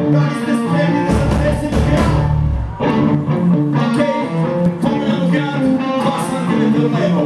Da li ste spremni da zatresemo grad? Okej, pogledamo grad, 2 centimetra levo.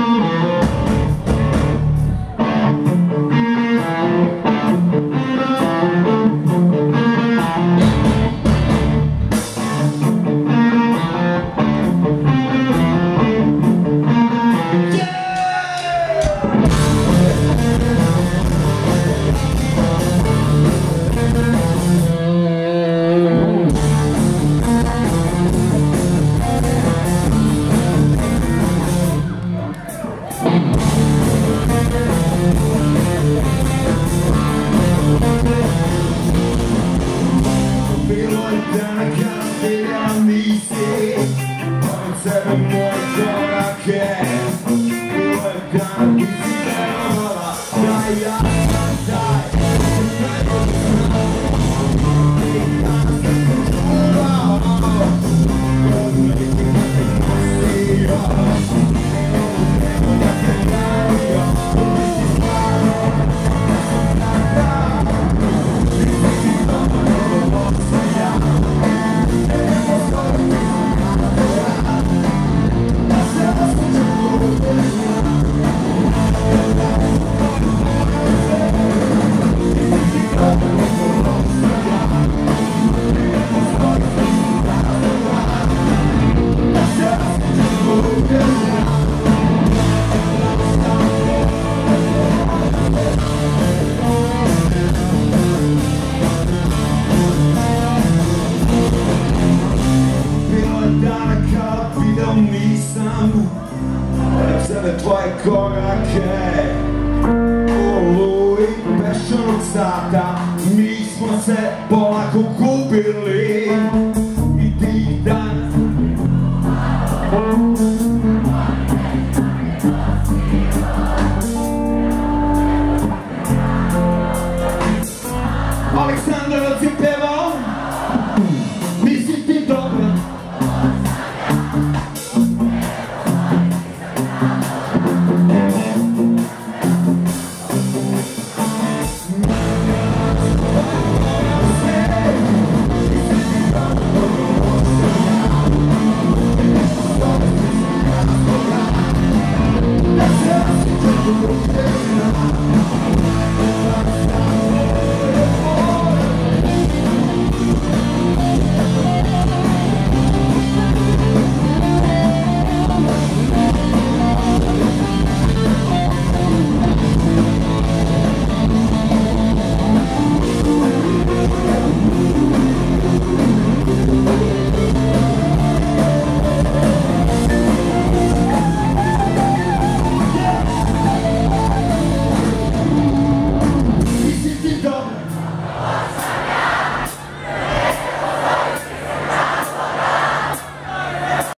Bilo je dana kada sviđam nisi, pored sebe moje korake. Bilo je dana ti si verovala da ja sam taj koji najbolje znao. I danas sam se čuvao, kod neki da te nosio. Nego da te dario, uvijek si stvarno da sam takav. Ti si ti dobro loša ja, evo skoro ti sam kada ja. Da se osjećam ludo ja. Ti si ti dobro loša ja, evo skoro ti sam kada ja. Da se osjećam ludo ja. Dana kada video nisam pored sebe tvoje korake. U oluji peščanog sata mi smo se polako gubili.